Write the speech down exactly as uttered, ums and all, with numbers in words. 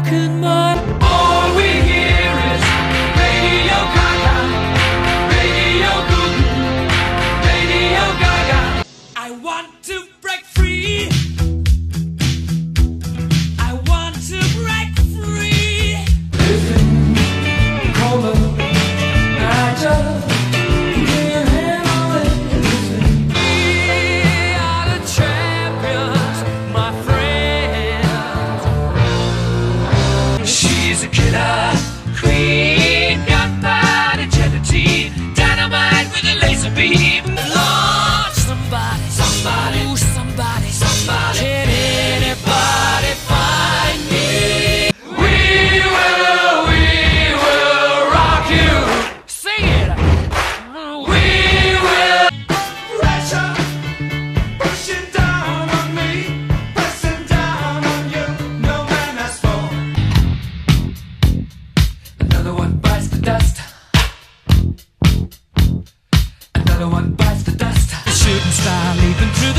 broken my. All we hear is Radio Gaga, Radio Goo Goo, Radio Gaga. I want to break free. I want to break free. Living color, I just can't handle it. We are the champions, my friends. She's a killer queen, gunpowder gelatine, dynamite with a laser beam. Lord, somebody, Somebody, ooh, somebody, somebody. Can anybody find me? We will, we will rock you. Sing it. We will. Pressure pushing down on me, pressing down on you. No man has fall. Another one bites the dust. Another one bites the dust. The shooting star leaping through